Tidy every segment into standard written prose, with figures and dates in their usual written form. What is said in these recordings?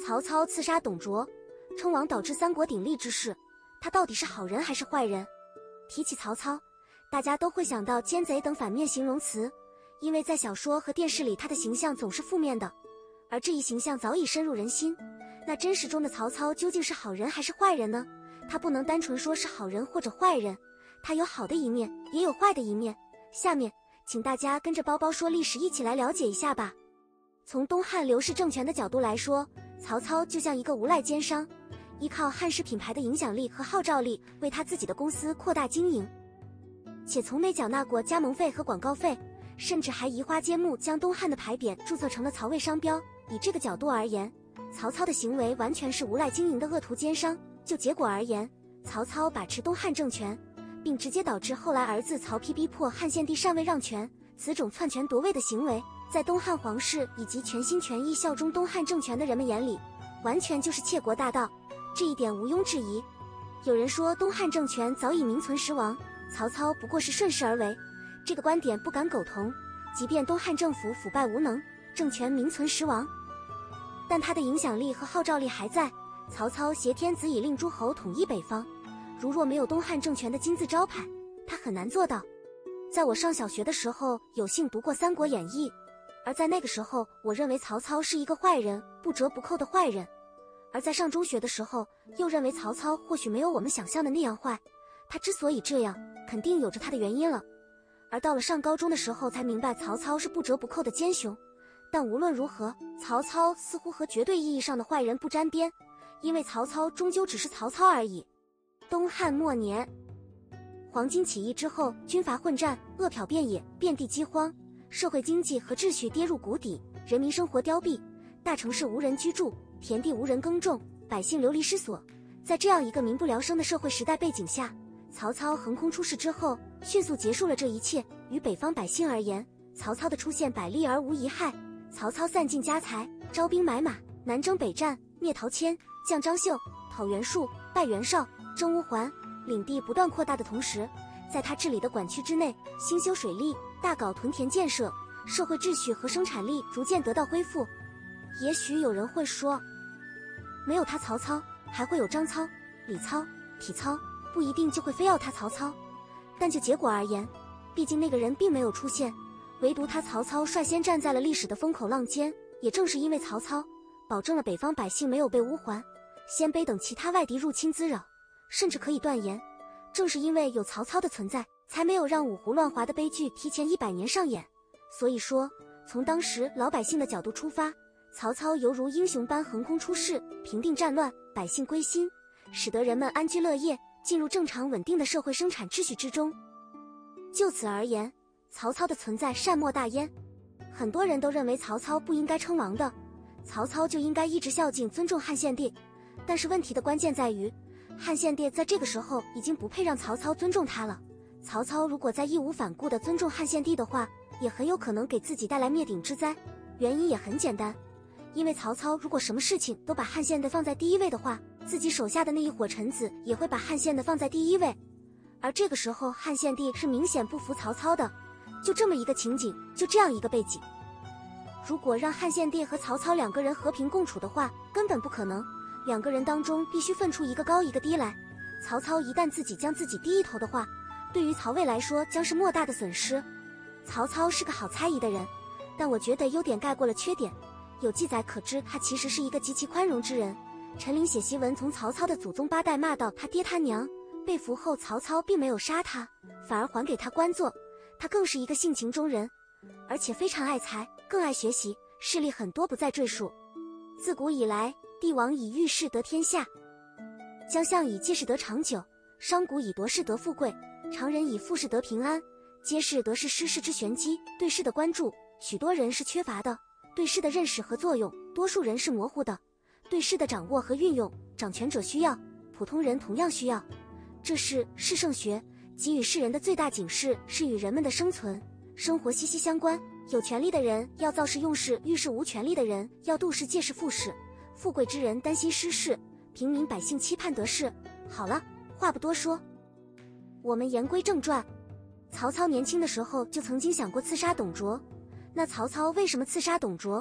曹操刺杀董卓，称王导致三国鼎立之事，他到底是好人还是坏人？提起曹操，大家都会想到奸贼等反面形容词，因为在小说和电视里他的形象总是负面的，而这一形象早已深入人心。那真实中的曹操究竟是好人还是坏人呢？他不能单纯说是好人或者坏人，他有好的一面，也有坏的一面。下面请大家跟着包包说历史一起来了解一下吧。从东汉刘氏政权的角度来说，曹操就像一个无赖奸商，依靠汉室品牌的影响力和号召力为他自己的公司扩大经营，且从没缴纳过加盟费和广告费，甚至还移花接木将东汉的牌匾注册成了曹魏商标。以这个角度而言，曹操的行为完全是无赖经营的恶徒奸商。就结果而言，曹操把持东汉政权，并直接导致后来儿子曹丕逼迫汉献帝禅位让权，此种篡权夺位的行为，在东汉皇室以及全心全意效忠东汉政权的人们眼里，完全就是窃国大盗，这一点毋庸置疑。有人说东汉政权早已名存实亡，曹操不过是顺势而为，这个观点不敢苟同。即便东汉政府腐败无能，政权名存实亡，但他的影响力和号召力还在。曹操挟天子以令诸侯统一北方，如若没有东汉政权的金字招牌，他很难做到。在我上小学的时候有幸读过《三国演义》，而在那个时候我认为曹操是一个坏人，不折不扣的坏人。而在上中学的时候又认为曹操或许没有我们想象的那样坏，他之所以这样肯定有着他的原因了。而到了上高中的时候才明白曹操是不折不扣的奸雄。但无论如何，曹操似乎和绝对意义上的坏人不沾边，因为曹操终究只是曹操而已。东汉末年，黄巾起义之后，军阀混战，饿殍遍野，遍地饥荒，社会经济和秩序跌入谷底，人民生活凋敝，大城市无人居住，田地无人耕种，百姓流离失所。在这样一个民不聊生的社会时代背景下，曹操横空出世之后，迅速结束了这一切。于北方百姓而言，曹操的出现百利而无一害。曹操散尽家财，招兵买马，南征北战，灭陶谦，降张绣，讨袁术，败袁绍，征乌桓，领地不断扩大的同时，在他治理的管区之内，兴修水利，大搞屯田建设，社会秩序和生产力逐渐得到恢复。也许有人会说，没有他曹操，还会有张操、李操、体操，不一定就会非要他曹操。但就结果而言，毕竟那个人并没有出现，唯独他曹操率先站在了历史的风口浪尖。也正是因为曹操保证了北方百姓没有被乌桓、鲜卑等其他外敌入侵滋扰，甚至可以断言，正是因为有曹操的存在，才没有让五胡乱华的悲剧提前100年上演。所以说，从当时老百姓的角度出发，曹操犹如英雄般横空出世，平定战乱，百姓归心，使得人们安居乐业，进入正常稳定的社会生产秩序之中。就此而言，曹操的存在善莫大焉。很多人都认为曹操不应该称王的，曹操就应该一直孝敬尊重汉献帝。但是问题的关键在于，汉献帝在这个时候已经不配让曹操尊重他了。曹操如果再义无反顾地尊重汉献帝的话，也很有可能给自己带来灭顶之灾。原因也很简单，因为曹操如果什么事情都把汉献帝放在第一位的话，自己手下的那一伙臣子也会把汉献帝放在第一位。而这个时候汉献帝是明显不服曹操的。就这么一个情景，就这样一个背景，如果让汉献帝和曹操2个人和平共处的话，根本不可能，2个人当中必须分出一个高一个低来。曹操一旦自己将自己低一头的话，对于曹魏来说将是莫大的损失。曹操是个好猜疑的人，但我觉得优点盖过了缺点。有记载可知他其实是一个极其宽容之人。陈琳写檄文从曹操的祖宗8代骂到他爹他娘，被俘后曹操并没有杀他，反而还给他官做。他更是一个性情中人，而且非常爱才，更爱学习，事例很多不再赘述。自古以来，帝王以遇事得天下，将相以借势得长久，商贾以夺势得富贵，常人以富势得平安，皆是得势失势之玄机。对事的关注，许多人是缺乏的；对事的认识和作用，多数人是模糊的；对事的掌握和运用，掌权者需要，普通人同样需要。这是士圣学给予世人的最大警示，是与人们的生存、生活息息相关。有权力的人要造势用事，遇事；无权力的人要度势借势附势。富贵之人担心失势，平民百姓期盼得势。好了，话不多说，我们言归正传。曹操年轻的时候就曾经想过刺杀董卓，那曹操为什么刺杀董卓？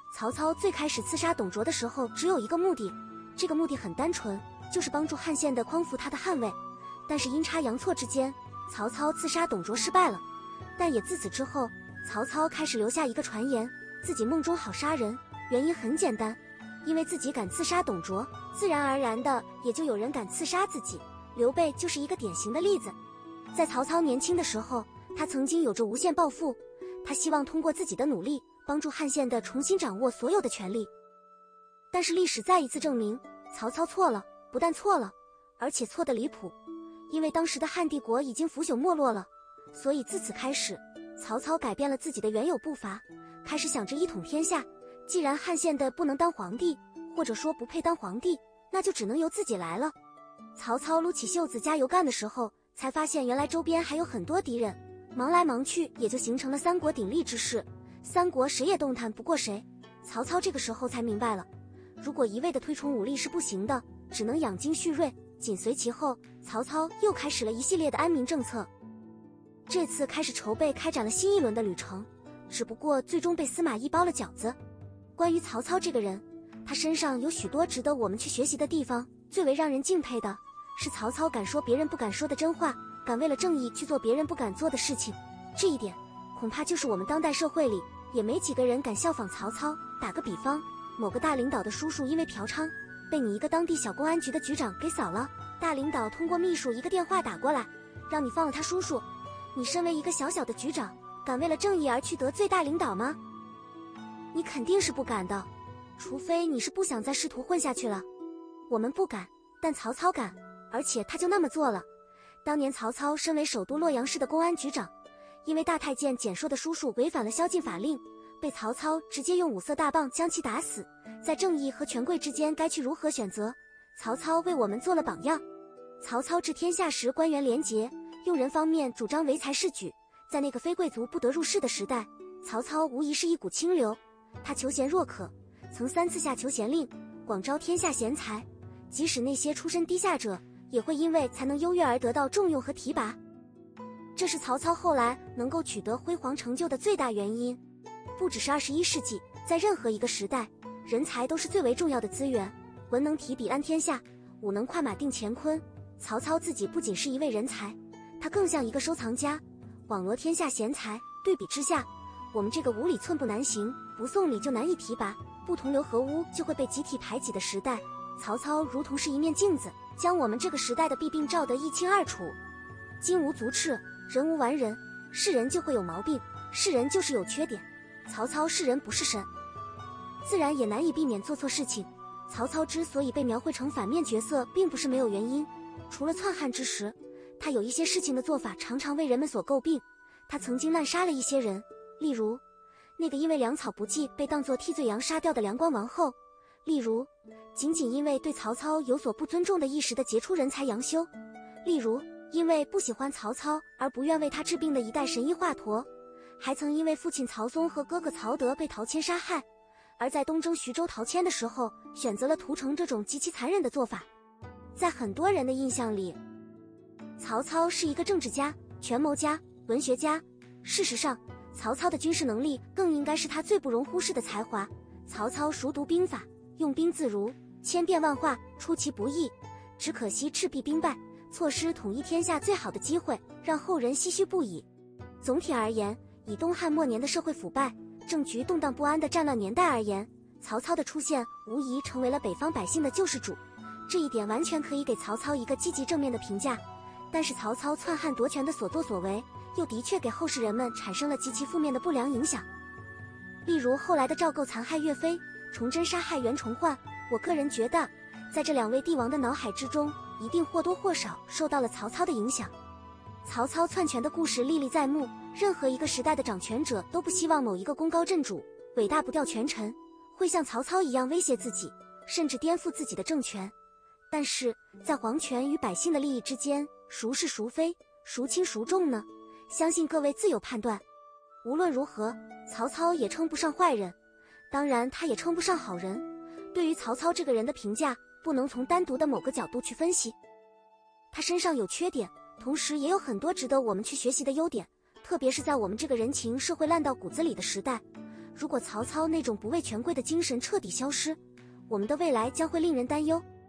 曹操最开始刺杀董卓的时候只有一个目的，这个目的很单纯，就是帮助汉献帝匡扶他的汉位。但是阴差阳错之间，曹操刺杀董卓失败了。但也自此之后，曹操开始留下一个传言，自己梦中好杀人，原因很简单，因为自己敢刺杀董卓，自然而然的也就有人敢刺杀自己。刘备就是一个典型的例子。在曹操年轻的时候，他曾经有着无限抱负，他希望通过自己的努力，帮助汉献帝重新掌握所有的权力。但是历史再一次证明，曹操错了，不但错了，而且错得离谱。因为当时的汉帝国已经腐朽没落了，所以自此开始，曹操改变了自己的原有步伐，开始想着一统天下。既然汉献帝不能当皇帝，或者说不配当皇帝，那就只能由自己来了。曹操撸起袖子加油干的时候，才发现原来周边还有很多敌人，忙来忙去也就形成了三国鼎立之势，三国谁也动弹不过谁。曹操这个时候才明白了，如果一味的推崇武力是不行的，只能养精蓄锐。紧随其后，曹操又开始了一系列的安民政策。这次开始筹备开展了新一轮的旅程，只不过最终被司马懿包了饺子。关于曹操这个人，他身上有许多值得我们去学习的地方。最为让人敬佩的是曹操敢说别人不敢说的真话，敢为了正义去做别人不敢做的事情。这一点恐怕就是我们当代社会里也没几个人敢效仿曹操。打个比方，某个大领导的叔叔因为嫖娼被你一个当地小公安局的局长给扫了，大领导通过秘书一个电话打过来，让你放了他叔叔。你身为一个小小的局长，敢为了正义而去得罪大领导吗？你肯定是不敢的，除非你是不想再仕途混下去了。我们不敢，但曹操敢，而且他就那么做了。当年曹操身为首都洛阳市的公安局长，因为大太监蹇硕的叔叔违反了宵禁法令，被曹操直接用五色大棒将其打死。在正义和权贵之间该去如何选择，曹操为我们做了榜样。曹操治天下时官员廉洁，用人方面主张唯才是举。在那个非贵族不得入仕的时代，曹操无疑是一股清流。他求贤若渴，曾3次下求贤令，广招天下贤才，即使那些出身低下者，也会因为才能优越而得到重用和提拔。这是曹操后来能够取得辉煌成就的最大原因。不只是21世纪，在任何一个时代，人才都是最为重要的资源。文能提笔安天下，武能快马定乾坤。曹操自己不仅是一位人才，他更像一个收藏家，网罗天下贤才。对比之下，我们这个无礼寸步难行，不送礼就难以提拔，不同流合污就会被集体排挤的时代，曹操如同是一面镜子，将我们这个时代的弊病照得一清二楚。金无足赤，人无完人，是人就会有毛病，是人就是有缺点。曹操是人不是神，自然也难以避免做错事情。曹操之所以被描绘成反面角色，并不是没有原因。除了篡汉之时，他有一些事情的做法常常为人们所诟病。他曾经滥杀了一些人，例如那个因为粮草不济被当作替罪羊杀掉的梁关王后，例如仅仅因为对曹操有所不尊重的一时的杰出人才杨修，例如因为不喜欢曹操而不愿为他治病的一代神医华佗，还曾因为父亲曹嵩和哥哥曹德被陶谦杀害，而在东征徐州陶谦的时候选择了屠城这种极其残忍的做法。在很多人的印象里，曹操是一个政治家、权谋家、文学家。事实上，曹操的军事能力更应该是他最不容忽视的才华。曹操熟读兵法，用兵自如，千变万化，出其不意。只可惜赤壁兵败，错失统一天下最好的机会，让后人唏嘘不已。总体而言，以东汉末年的社会腐败、政局动荡不安的战乱年代而言，曹操的出现无疑成为了北方百姓的救世主。这一点完全可以给曹操一个积极正面的评价。但是曹操篡汉夺权的所作所为，又的确给后世人们产生了极其负面的不良影响。例如后来的赵构残害岳飞，崇祯杀害袁崇焕，我个人觉得，在这两位帝王的脑海之中，一定或多或少受到了曹操的影响。曹操篡权的故事历历在目，任何一个时代的掌权者都不希望某一个功高震主、伟大不掉权臣会像曹操一样威胁自己，甚至颠覆自己的政权。但是在皇权与百姓的利益之间，孰是孰非，孰轻孰重呢？相信各位自有判断。无论如何，曹操也称不上坏人，当然他也称不上好人。对于曹操这个人的评价，不能从单独的某个角度去分析。他身上有缺点，同时也有很多值得我们去学习的优点，特别是在我们这个人情社会烂到骨子里的时代。 如果曹操那种不畏权贵的精神彻底消失，我们的未来将会令人担忧。